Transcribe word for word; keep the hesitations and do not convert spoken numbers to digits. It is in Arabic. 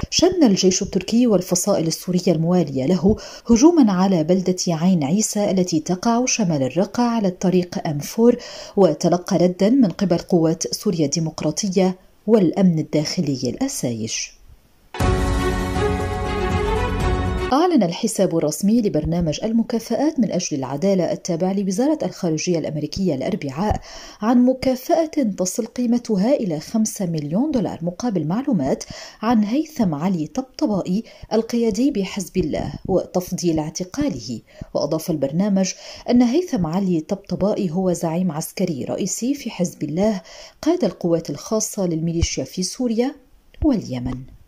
شن الجيش التركي والفصائل السورية الموالية له هجوما على بلدة عين عيسى التي تقع شمال الرقة على الطريق أم أربعة، وتلقى ردا من قبل قوات سوريا الديمقراطية والأمن الداخلي الأسايش. أعلن الحساب الرسمي لبرنامج المكافآت من أجل العدالة التابع لوزارة الخارجية الأمريكية الأربعاء عن مكافأة تصل قيمتها إلى خمسة مليون دولار مقابل معلومات عن هيثم علي طبطبائي القيادي بحزب الله وتفضيل اعتقاله. وأضاف البرنامج أن هيثم علي طبطبائي هو زعيم عسكري رئيسي في حزب الله قاد القوات الخاصة للميليشيا في سوريا واليمن.